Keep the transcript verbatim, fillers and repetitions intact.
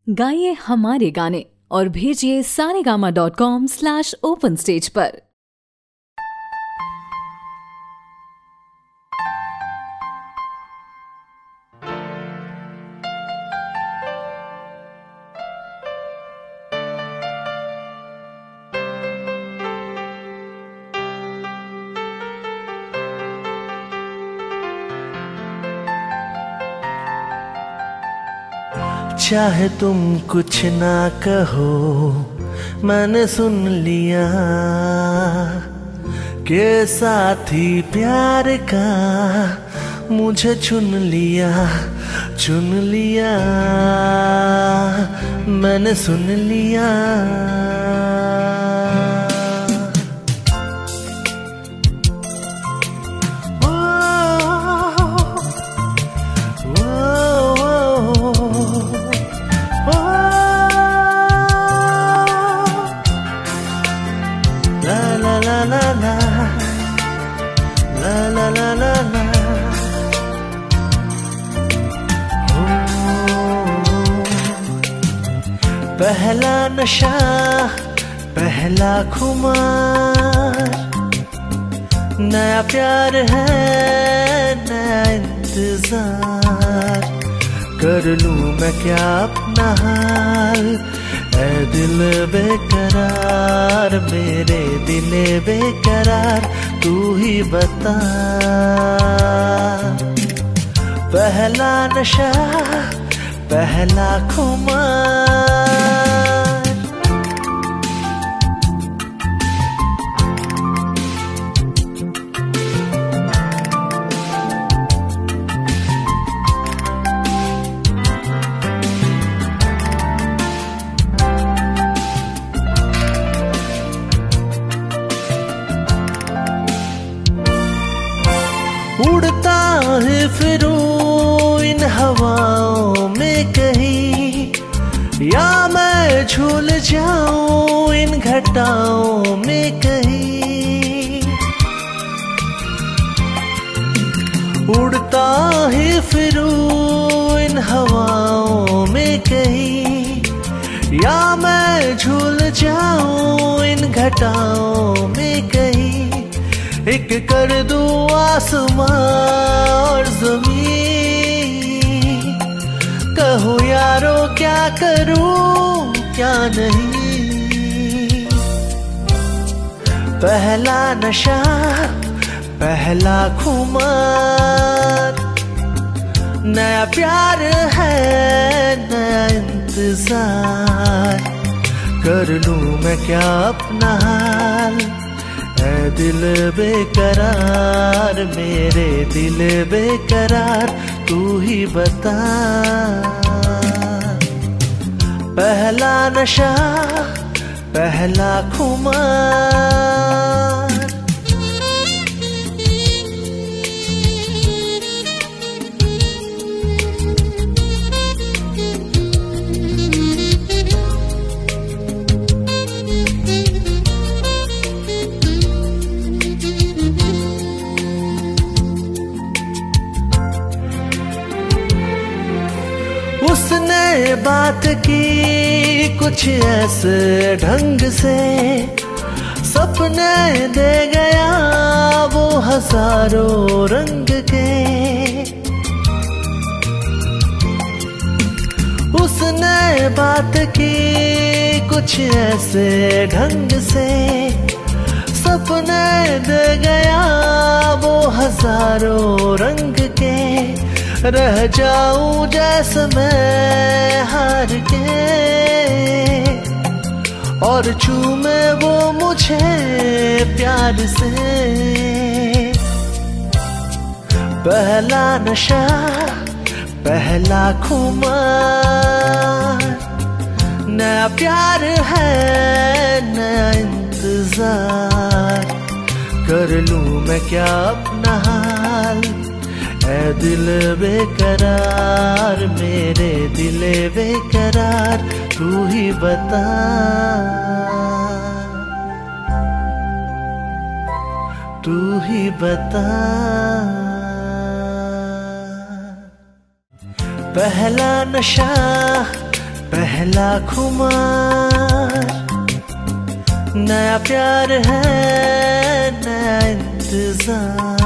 गाइए हमारे गाने और भेजिए Saregama dot com slash open stage पर। चाहे तुम कुछ ना कहो, मैंने सुन लिया कि साथी प्यार का मुझे चुन लिया, चुन लिया, मैंने सुन लिया। पहला नशा, पहला खुमार, नया प्यार है, नया इंतजार। कर लूं मैं क्या अपना हाल, ऐ दिल बेकरार, मेरे दिल बेकरार, तू ही बता। पहला नशा, पहला खुमार। उड़ता है फिरूं इन हवाओं में कहीं, या मैं झूल जाऊं इन घटाओं में कहीं। उड़ता है फिरूं इन हवाओं में कहीं, या मैं झूल जाऊं इन घटाओं में कहीं। एक कर दूं आसमां और ज़मीन, कहो यारो क्या करूं क्या नहीं। पहला नशा, पहला खुमार, नया प्यार है, नया इंतजार। कर लूं मैं क्या अपना हाल, ऐ दिल बेकरार, मेरे दिल बेकरार, तू ही बता। पहला नशा, पहला खुमार। उसने बात की कुछ ऐसे ढंग से, सपने दे गया वो हजारों रंग के। उसने बात की कुछ ऐसे ढंग से, सपने दे गया वो हजारों रंग के। रह जाऊं जैसे मैं हार के, और चूमे वो मुझे प्यार से। पहला नशा, पहला खुमार, नया प्यार है, नया इंतजार। कर लूं मैं क्या अपना हाल, ऐ दिल बेकरार, मेरे दिल बेकरार, तू ही बता। तू ही बता। पहला नशा, पहला खुमार, नया प्यार है नया इंतजार।